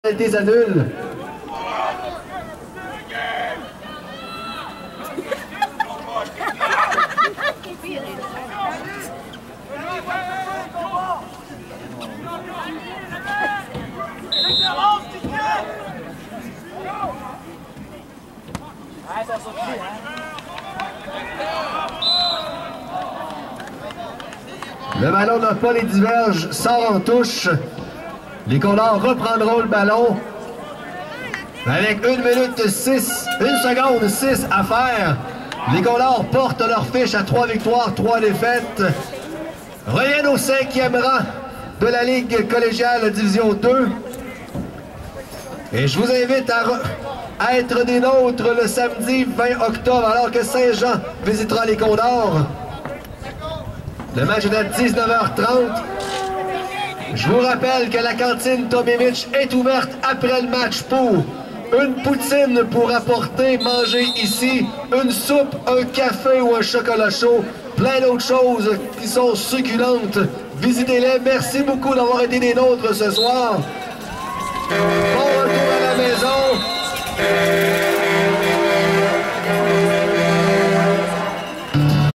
Des adultes. Le ballon n'a pas les diverges, sort en touche. Les Condors reprendront le ballon. Avec 1 minute 6, 1 seconde 6 à faire. Les Condors portent leur fiche à 3 victoires, 3 défaites. Reviennent au 5e rang de la Ligue collégiale Division 2. Et je vous invite à être des nôtres le samedi 20 octobre, alors que Saint-Jean visitera les Condors. Le match est à 19h30. Je vous rappelle que la cantine Tommy Mitch est ouverte après le match pour une poutine pour apporter, manger ici, une soupe, un café ou un chocolat chaud, plein d'autres choses qui sont succulentes. Visitez-les. Merci beaucoup d'avoir été des nôtres ce soir.